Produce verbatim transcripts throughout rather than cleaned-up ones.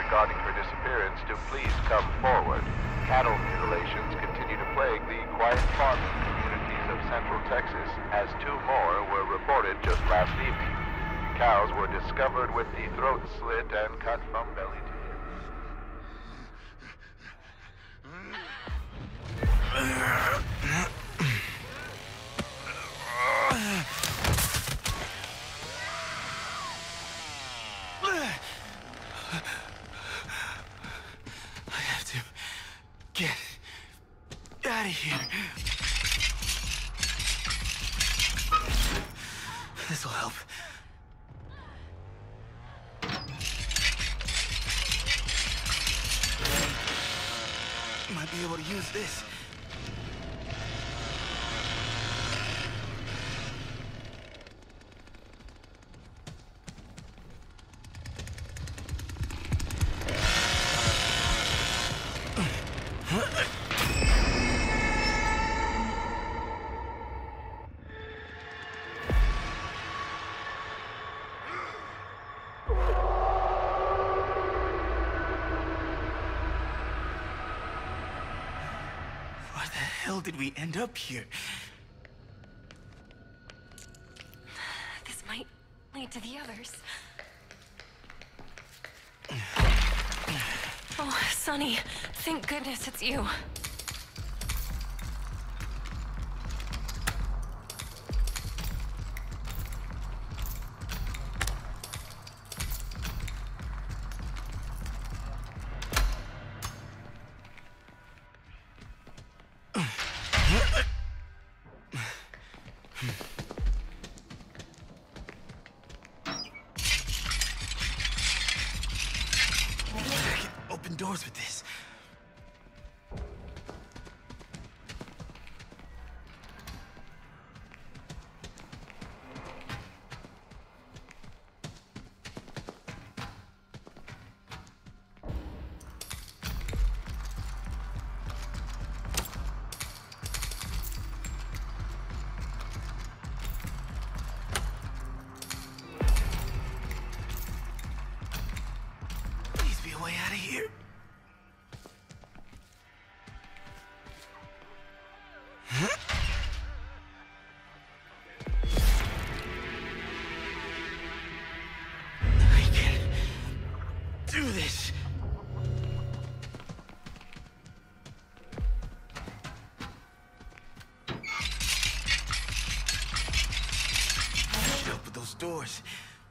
regarding her disappearance to please come forward. Cattle mutilations continue to plague the quiet farming communities of central Texas, as two more were reported just last evening. Cows were discovered with the throat slit and cut from belly to Get out of here. This'll help. Might be able to use this. How did we end up here? This might lead to the others. Oh, Sonny, thank goodness it's you. Doors with this. Please be a way out of here. Do this. Open those doors.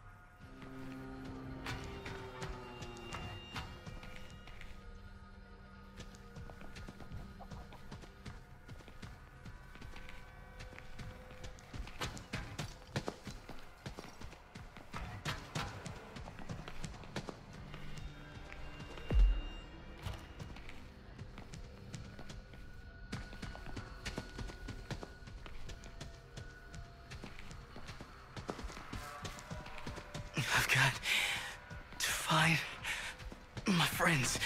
I've got to find my friends.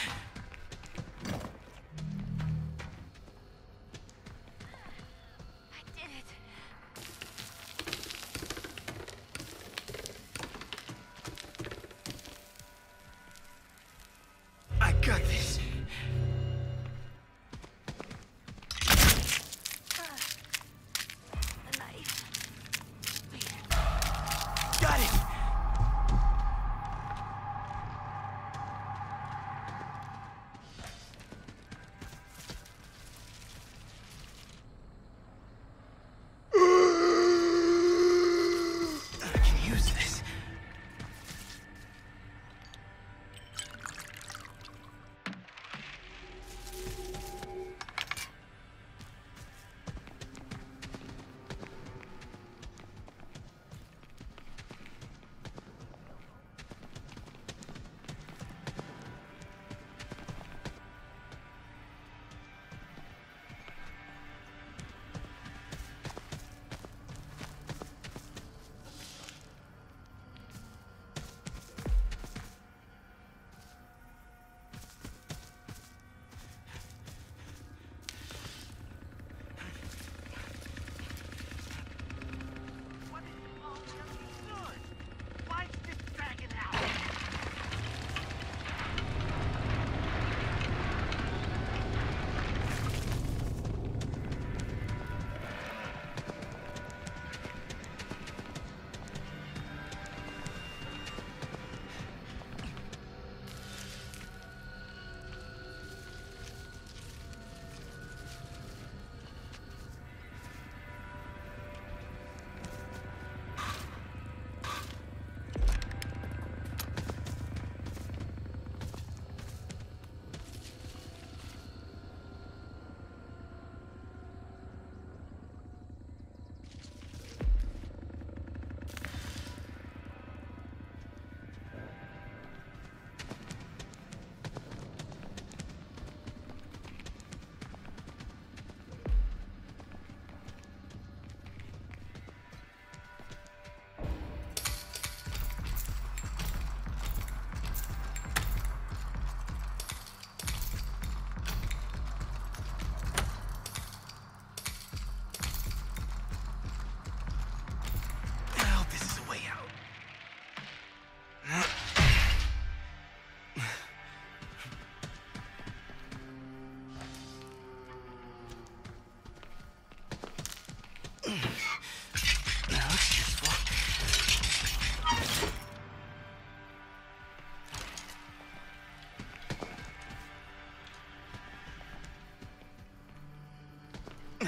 I did it. I got this. The knife. Got it.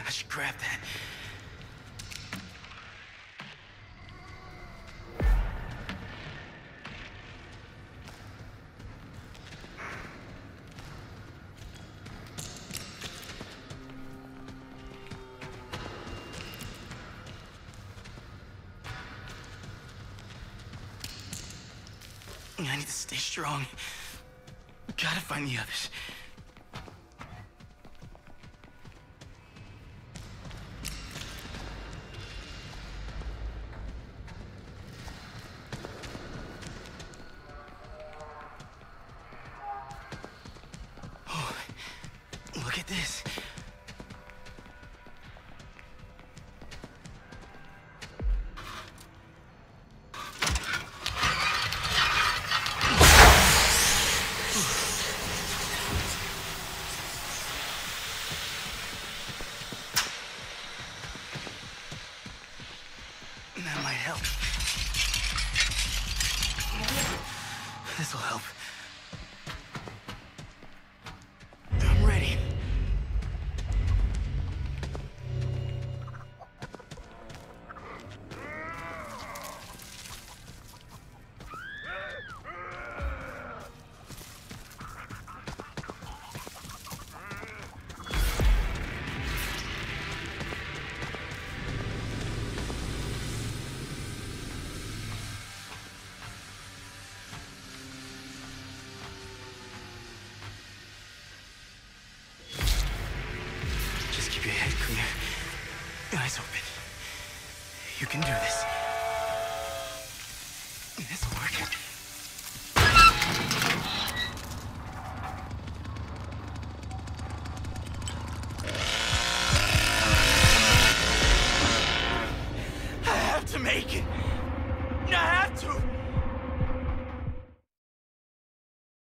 I should grab that. I need to stay strong. Gotta find the others. Oh, look at this. That might help. This'll help. I'm ready. Just keep your head clear. Eyes open. You can do this. This'll work.